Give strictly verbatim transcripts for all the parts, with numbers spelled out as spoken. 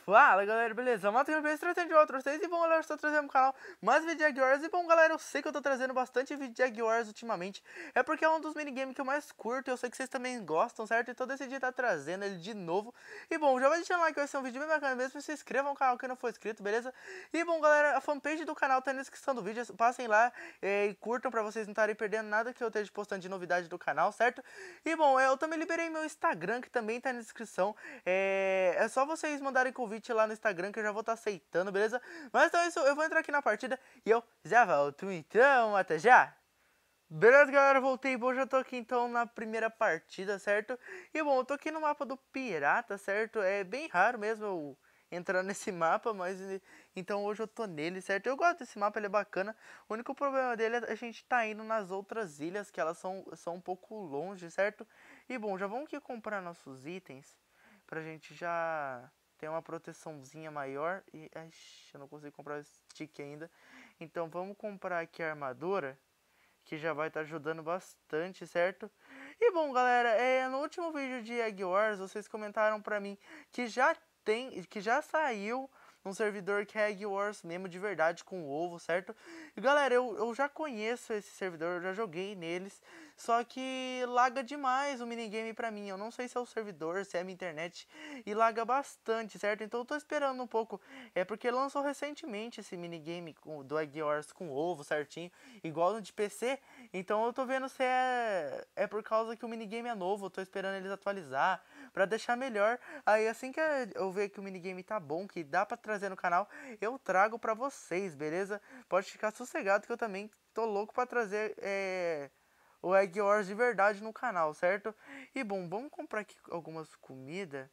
Fala galera, beleza? Mato aqui no trazendo de outros vocês. E bom galera, estou trazendo no canal mais vídeo de Egg Wars. E bom galera, eu sei que eu tô trazendo bastante vídeo de Egg Wars ultimamente. É porque é um dos minigames que eu mais curto. Eu sei que vocês também gostam, certo? Então decidi estar trazendo ele de novo. E bom, já vai deixando um like, vai ser um vídeo bem bacana mesmo. Se inscrevam no canal quem não for inscrito, beleza? E bom galera, a fanpage do canal tá na descrição do vídeo. Passem lá é, e curtam pra vocês não estarem perdendo nada que eu esteja postando de novidade do canal, certo? E bom, eu também liberei meu Instagram, que também tá na descrição. É, é só vocês mandarem convite lá no Instagram que eu já vou estar aceitando, beleza? Mas então é isso, eu vou entrar aqui na partida e eu já volto, então até já! Beleza, galera, voltei, bom, já tô aqui então na primeira partida, certo? E bom, eu tô aqui no mapa do pirata, certo? É bem raro mesmo eu entrar nesse mapa, mas então hoje eu tô nele, certo? Eu gosto desse mapa, ele é bacana. O único problema dele é a gente tá indo nas outras ilhas, que elas são, são um pouco longe, certo? E bom, já vamos aqui comprar nossos itens pra gente já ter uma proteçãozinha maior. E, ai, eu não consigo comprar o stick ainda. Então vamos comprar aqui a armadura, que já vai estar tá ajudando bastante, certo? E bom, galera, é, no último vídeo de Egg Wars, vocês comentaram pra mim que já tem, que já saiu um servidor que é Egg Wars mesmo de verdade, com ovo, certo? E galera, eu, eu já conheço esse servidor, eu já joguei neles, só que laga demais o minigame pra mim. Eu não sei se é o servidor, se é a minha internet, e laga bastante, certo? Então eu tô esperando um pouco, é porque lançou recentemente esse minigame do Egg Wars com ovo certinho, igual no de P C. Então eu tô vendo se é, é por causa que o minigame é novo, eu tô esperando eles atualizar pra deixar melhor. Aí assim que eu ver que o minigame tá bom, que dá pra trazer no canal, eu trago pra vocês, beleza? Pode ficar sossegado que eu também tô louco pra trazer é, o Egg Wars de verdade no canal, certo? E bom, vamos comprar aqui algumas comidas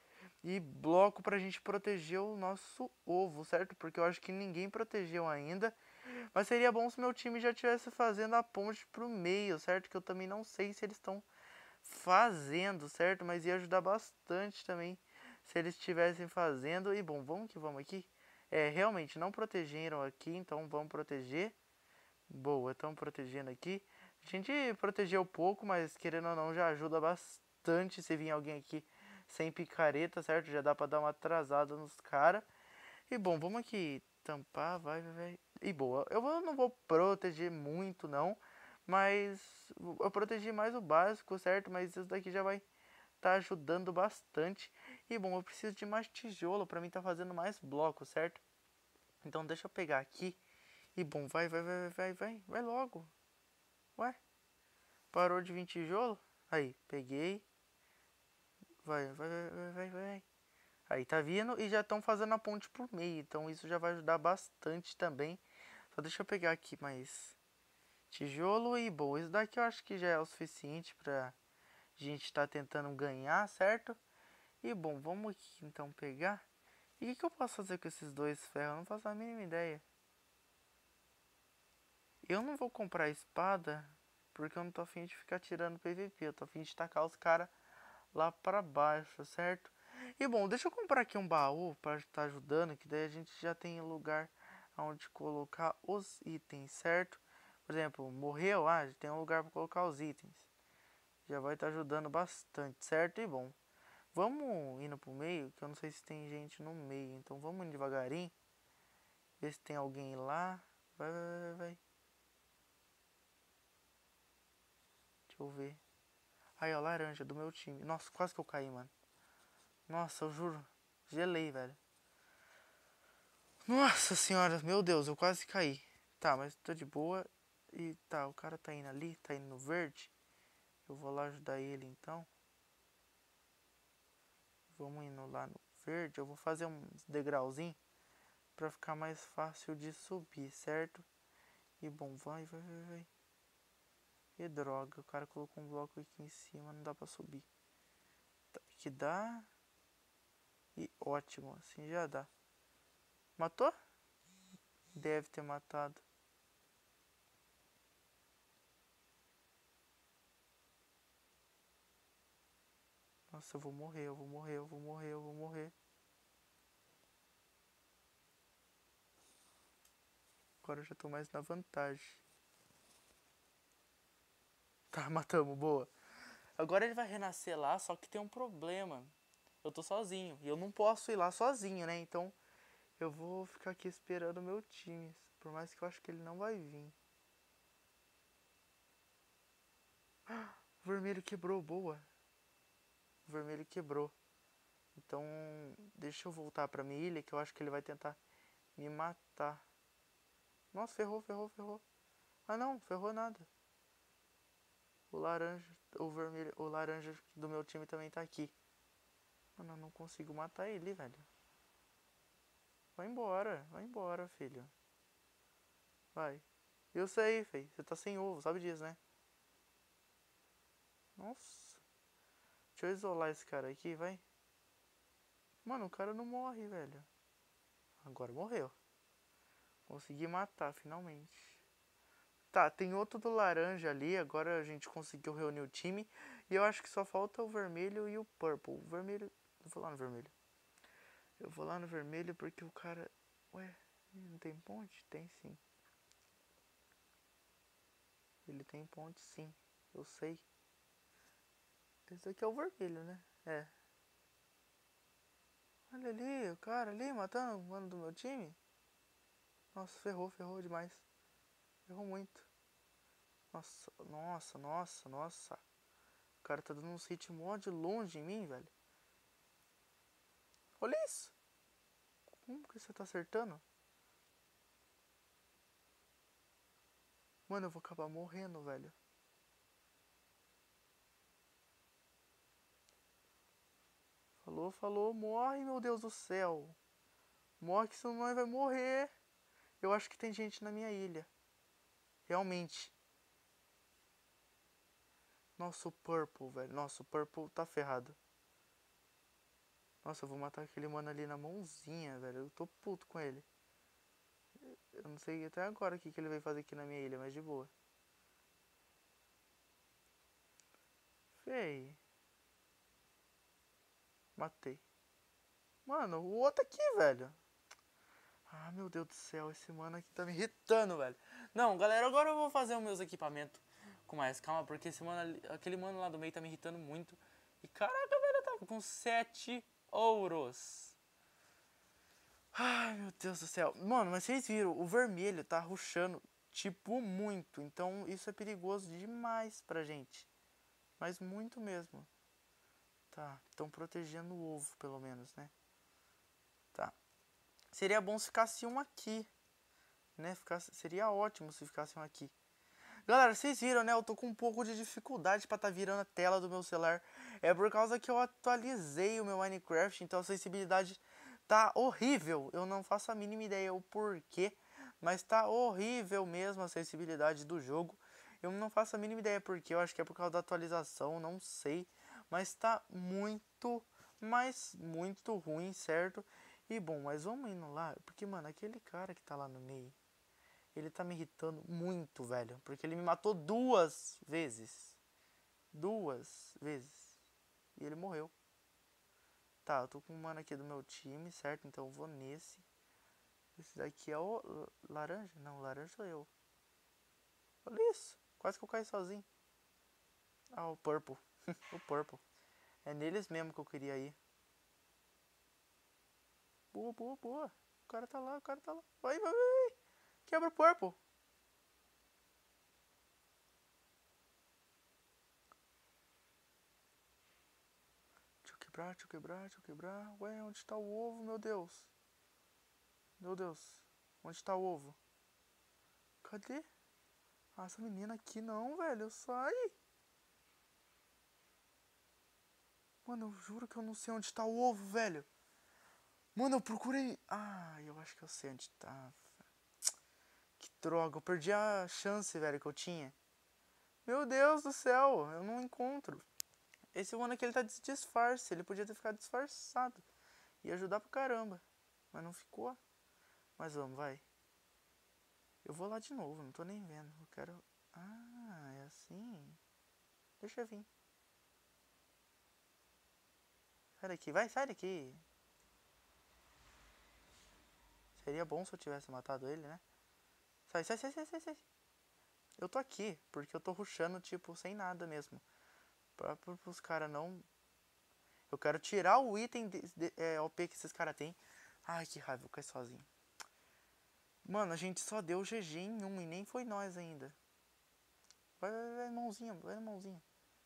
e bloco pra gente proteger o nosso ovo, certo? Porque eu acho que ninguém protegeu ainda. Mas seria bom se meu time já estivesse fazendo a ponte pro meio, certo? Que eu também não sei se eles estão fazendo, certo? Mas ia ajudar bastante também se eles estivessem fazendo. E bom, vamos que vamos aqui. É, realmente não protegeram aqui, então vamos proteger. Boa, estão protegendo aqui. A gente protegeu pouco, mas querendo ou não já ajuda bastante se vir alguém aqui sem picareta, certo? Já dá pra dar uma atrasada nos caras. E bom, vamos aqui tampar, vai, vai, vai. E boa, eu não vou proteger muito não, mas eu protegi mais o básico, certo? Mas isso daqui já vai estar tá ajudando bastante. E bom, eu preciso de mais tijolo para mim tá fazendo mais blocos, certo? Então deixa eu pegar aqui. E bom, vai, vai, vai, vai, vai, vai logo. Ué, parou de vir tijolo? Aí, peguei. Vai, vai, vai, vai, vai. Aí tá vindo e já estão fazendo a ponte por meio, então isso já vai ajudar bastante também. Só deixa eu pegar aqui mais tijolo e boa. Isso daqui eu acho que já é o suficiente pra gente estar tá tentando ganhar, certo? E bom, vamos aqui então pegar. E o que, que eu posso fazer com esses dois ferros? Eu não faço a mínima ideia. Eu não vou comprar espada, porque eu não tô afim de ficar tirando P V P. Eu tô afim de tacar os caras lá pra baixo, certo? E bom, deixa eu comprar aqui um baú para estar ajudando, que daí a gente já tem lugar onde colocar os itens, certo? Por exemplo, morreu, ah, já tem um lugar para colocar os itens. Já vai estar ajudando bastante, certo? E bom, vamos indo pro meio, que eu não sei se tem gente no meio, então vamos indo devagarinho. Ver se tem alguém lá. Vai, vai, vai, vai. Deixa eu ver. Aí, ó, laranja do meu time. Nossa, quase que eu caí, mano. Nossa, eu juro. Gelei, velho. Nossa senhora, meu Deus, eu quase caí. Tá, mas tô de boa. E tá, o cara tá indo ali, tá indo no verde. Eu vou lá ajudar ele então. Vamos indo lá no verde. Eu vou fazer um degrauzinho pra ficar mais fácil de subir, certo? E bom, vai, vai, vai, vai. Que droga, o cara colocou um bloco aqui em cima, não dá pra subir. Tá, aqui dá. E ótimo, assim já dá. Matou? Deve ter matado. Nossa, eu vou morrer, eu vou morrer, eu vou morrer, eu vou morrer. Agora eu já tô mais na vantagem. Tá, matamos, boa. Agora ele vai renascer lá, só que tem um problema. eu tô sozinho. E eu não posso ir lá sozinho, né? Então eu vou ficar aqui esperando o meu time. Por mais que eu acho que ele não vai vir. O vermelho quebrou, boa. O vermelho quebrou. Então, deixa eu voltar pra minha ilha, que eu acho que ele vai tentar me matar. Nossa, ferrou, ferrou, ferrou. Ah não, ferrou nada. O laranja, o vermelho, o laranja do meu time também tá aqui. Mano, eu não consigo matar ele, velho. Vai embora, vai embora, filho. Vai. Eu sei, fei. Você tá sem ovo, sabe disso, né? Nossa. Deixa eu isolar esse cara aqui, vai. Mano, o cara não morre, velho. Agora morreu. Consegui matar, finalmente. Tá, tem outro do laranja ali. Agora a gente conseguiu reunir o time. E eu acho que só falta o vermelho e o purple. O vermelho... Eu vou lá no vermelho. Eu vou lá no vermelho porque o cara... Ué, não tem ponte? Tem sim. Ele tem ponte sim. Eu sei. Esse aqui é o vermelho, né? É. Olha ali, o cara ali matando o mano do meu time. Nossa, ferrou, ferrou demais. Ferrou muito. Nossa, nossa, nossa, nossa. O cara tá dando um hit mó de longe em mim, velho. Olha isso. Como que você tá acertando? Mano, eu vou acabar morrendo, velho. Falou, falou, morre, meu Deus do céu. Morre que senão nós vai morrer. Eu acho que tem gente na minha ilha. Realmente. Nossa, o Purple, velho. Nossa, o Purple tá ferrado. Nossa, eu vou matar aquele mano ali na mãozinha, velho. Eu tô puto com ele. Eu não sei até agora o que, que ele vai fazer aqui na minha ilha, mas de boa. Fei. Matei. Mano, o outro aqui, velho. Ah, meu Deus do céu. Esse mano aqui tá me irritando, velho. Não, galera, agora eu vou fazer os meus equipamentos com mais calma. Porque esse mano ali, aquele mano lá do meio tá me irritando muito. E caraca, velho, eu tava com sete ouros. Ai, meu Deus do céu. Mano, mas vocês viram, o vermelho tá rushando, tipo, muito. Então isso é perigoso demais pra gente. Mas muito mesmo. Tá, estão protegendo o ovo, pelo menos, né? Tá. Seria bom se ficasse um aqui, né? Ficasse, seria ótimo se ficasse um aqui. Galera, vocês viram, né? Eu tô com um pouco de dificuldade pra tá virando a tela do meu celular. É por causa que eu atualizei o meu Minecraft, então a sensibilidade tá horrível. Eu não faço a mínima ideia o porquê, mas tá horrível mesmo a sensibilidade do jogo. Eu não faço a mínima ideia porquê, eu acho que é por causa da atualização, não sei. Mas tá muito, mas muito ruim, certo? E bom, mas vamos indo lá, porque, mano, aquele cara que tá lá no meio, ele tá me irritando muito, velho. Porque ele me matou duas vezes. Duas vezes. E ele morreu. Tá, eu tô com um mano aqui do meu time, certo? Então eu vou nesse. Esse daqui é o laranja? Não, o laranja sou eu. Olha isso. Quase que eu caí sozinho. Ah, o purple. O purple. É neles mesmo que eu queria ir. Boa, boa, boa. O cara tá lá, o cara tá lá. Vai, vai, vai. Quebra o purple. Deixa eu quebrar, deixa eu quebrar, deixa eu quebrar. Ué, onde tá o ovo, meu Deus? Meu Deus. Onde tá o ovo? Cadê? Ah, essa menina aqui não, velho. Sai. Mano, eu juro que eu não sei onde tá o ovo, velho. Mano, eu procurei. Ah, eu acho que eu sei onde tá. Que droga, eu perdi a chance, velho, que eu tinha. Meu Deus do céu, eu não encontro. Esse mano aqui, ele tá de disfarce. Ele podia ter ficado disfarçado. Ia ajudar pra caramba. Mas não ficou. Mas vamos, vai. Eu vou lá de novo, não tô nem vendo. Eu quero... Ah, é assim. Deixa eu vir. Sai daqui, vai, sai daqui. Seria bom se eu tivesse matado ele, né? Sai, sai, sai, sai, sai, sai. Eu tô aqui, porque eu tô rushando, tipo, sem nada mesmo. Pra, pra, pros caras não... Eu quero tirar o item de, de, é, O P que esses caras têm. Ai, que raiva, eu caí sozinho. Mano, a gente só deu G G em um e nem foi nós ainda. Vai, vai, vai, mãozinha, vai na mãozinha.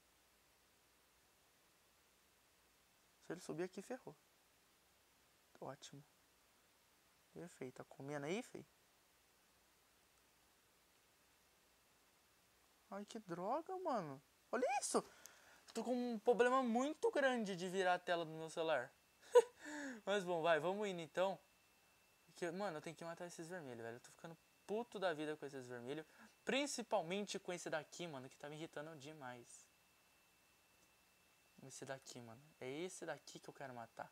Se ele subir aqui, ferrou. Ótimo. Perfeito. Tá comendo aí, fei? Ai, que droga, mano. Olha isso. Tô com um problema muito grande de virar a tela do meu celular. Mas bom, vai, vamos indo então. Porque, mano, eu tenho que matar esses vermelhos, velho. Eu tô ficando puto da vida com esses vermelhos. Principalmente com esse daqui, mano, que tá me irritando demais. Esse daqui, mano. É esse daqui que eu quero matar.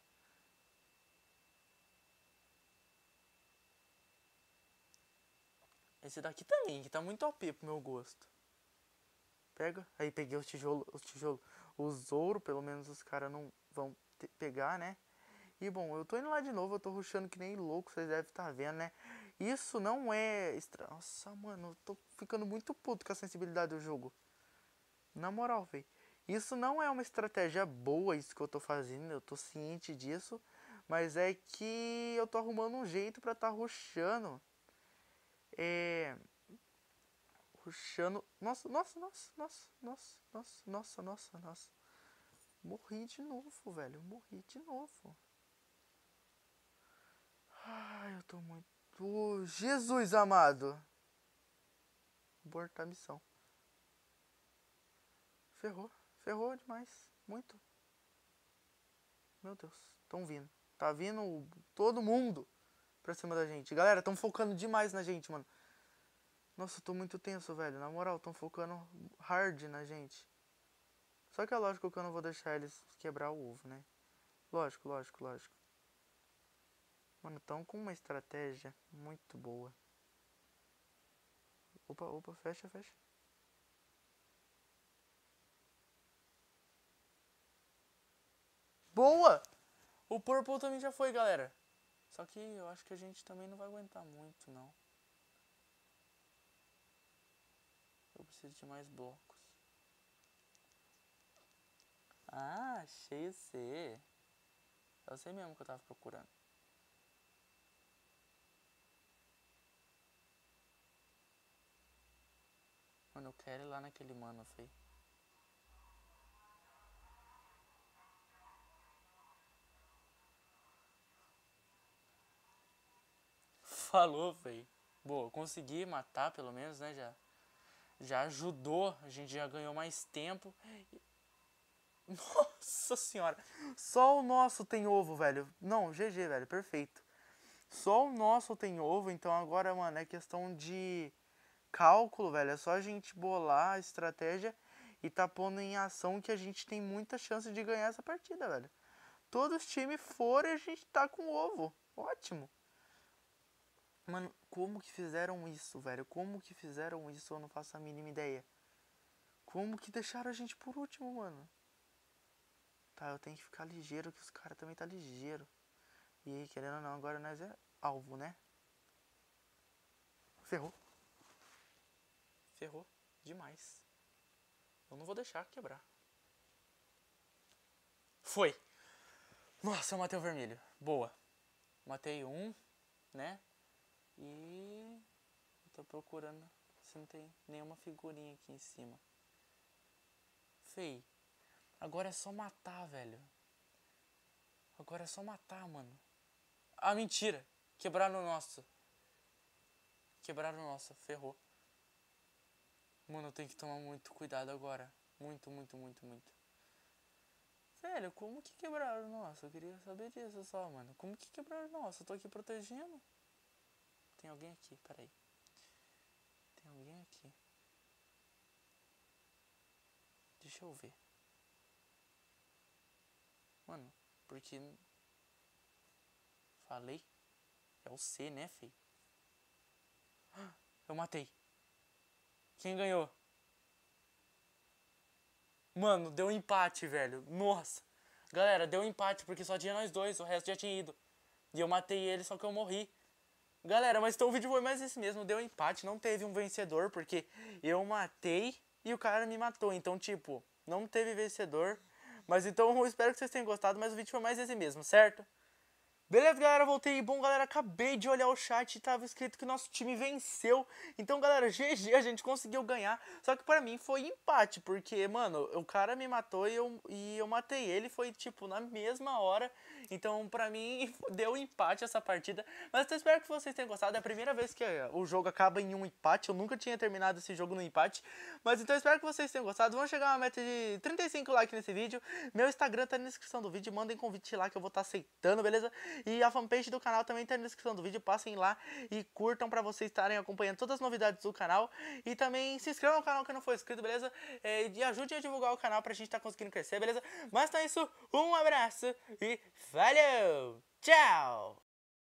Esse daqui também, que tá muito O P pro meu gosto. Pega. Aí peguei os tijolos. Os tijolos. Os ouro, pelo menos os caras não vão te pegar, né? E bom, eu tô indo lá de novo. Eu tô rushando que nem louco. Vocês devem estar vendo, né? Isso não é... Extra... Nossa, mano. Eu tô ficando muito puto com a sensibilidade do jogo. Na moral, velho. Isso não é uma estratégia boa, isso que eu tô fazendo. Eu tô ciente disso. Mas é que eu tô arrumando um jeito pra tá rushando. É... Rushando... Nossa, nossa, nossa, nossa, nossa, nossa, nossa, nossa, nossa. Morri de novo, velho. Morri de novo. Ai, eu tô muito... Oh, Jesus amado. Abortar a missão. Ferrou. Ferrou demais. Muito. Meu Deus. Tão vindo. Tá vindo todo mundo pra cima da gente. Galera, tão focando demais na gente, mano. Nossa, eu tô muito tenso, velho. Na moral, tão focando hard na gente. Só que é lógico que eu não vou deixar eles quebrar o ovo, né? Lógico, lógico, lógico. Mano, tão com uma estratégia muito boa. Opa, opa, fecha, fecha. Boa! O Purple também já foi, galera. Só que eu acho que a gente também não vai aguentar muito, não. Eu preciso de mais blocos. Ah, achei o C. É o C mesmo que eu tava procurando. Mano, eu quero ir lá naquele mano, fei. Falou, fei. Boa, consegui matar pelo menos, né? Já, já ajudou. A gente já ganhou mais tempo. Nossa senhora. Só o nosso tem ovo, velho. Não, G G, velho. Perfeito. Só o nosso tem ovo. Então agora, mano, é questão de cálculo, velho. É só a gente bolar a estratégia e tá pondo em ação que a gente tem muita chance de ganhar essa partida, velho. Todos os times forem, a gente tá com ovo. Ótimo. Mano, como que fizeram isso, velho? Como que fizeram isso? Eu não faço a mínima ideia. Como que deixaram a gente por último, mano? Tá, eu tenho que ficar ligeiro, que os caras também tá ligeiro. E aí, querendo ou não, agora nós é alvo, né? Ferrou. Ferrou demais. Eu não vou deixar quebrar. Foi. Nossa, eu matei o vermelho. Boa. Matei um, né? E... eu tô procurando se não tem nenhuma figurinha aqui em cima. Fei. Agora é só matar, velho. Agora é só matar, mano. Ah, mentira. Quebraram o nosso. Quebraram o nosso. Ferrou. Mano, eu tenho que tomar muito cuidado agora. Muito, muito, muito, muito. Velho, como que quebraram o nosso? Eu queria saber disso só, mano. Como que quebraram o nosso? Eu tô aqui protegendo. Tem alguém aqui, peraí. Tem alguém aqui. Deixa eu ver. Mano, porque... falei. É o C, né, fei? Eu matei. Quem ganhou? Mano, deu empate, velho. Nossa. Galera, deu empate porque só tinha nós dois. O resto já tinha ido. E eu matei ele, só que eu morri. Galera, mas então o vídeo foi mais esse mesmo. Deu empate, não teve um vencedor. Porque eu matei e o cara me matou. Então, tipo, não teve vencedor. Mas então eu espero que vocês tenham gostado, mas o vídeo foi mais esse mesmo, certo? Beleza, galera, voltei. Bom, galera, acabei de olhar o chat e tava escrito que nosso time venceu. Então, galera, G G, a gente conseguiu ganhar. Só que pra mim foi empate, porque, mano, o cara me matou e eu, e eu matei ele. Foi, tipo, na mesma hora. Então, pra mim, deu empate essa partida. Mas eu espero que vocês tenham gostado. É a primeira vez que o jogo acaba em um empate. Eu nunca tinha terminado esse jogo no empate. Mas então, eu espero que vocês tenham gostado. Vamos chegar a uma meta de trinta e cinco likes nesse vídeo. Meu Instagram tá na descrição do vídeo. Mandem convite lá que eu vou estar aceitando, beleza? E a fanpage do canal também tá na descrição do vídeo. Passem lá e curtam pra vocês estarem acompanhando todas as novidades do canal. E também se inscrevam no canal que não for inscrito, beleza? É, e ajudem a divulgar o canal pra gente estar tá conseguindo crescer, beleza? Mas então é isso. Um abraço e valeu! Tchau!